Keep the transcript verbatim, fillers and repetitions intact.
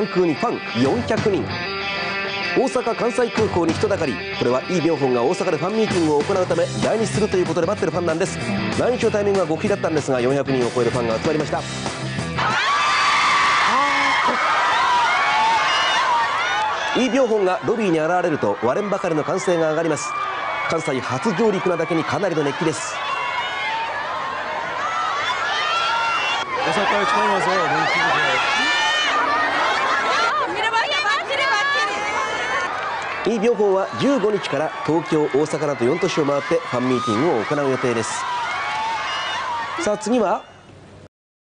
関空にファンよんひゃくにん。大阪・関西空港に人だかり。これはイ・ビョンホンが大阪でファンミーティングを行うため来日するということで待ってるファンなんです。来日のタイミングは極秘だったんですが、よんひゃくにんを超えるファンが集まりました。イ・ビョンホンがロビーに現れると割れんばかりの歓声が上がります。関西初上陸なだけにかなりの熱気です。イ・ビョンホンはじゅうごにちから東京、大阪などよん都市を回ってファンミーティングを行う予定です。さあ次は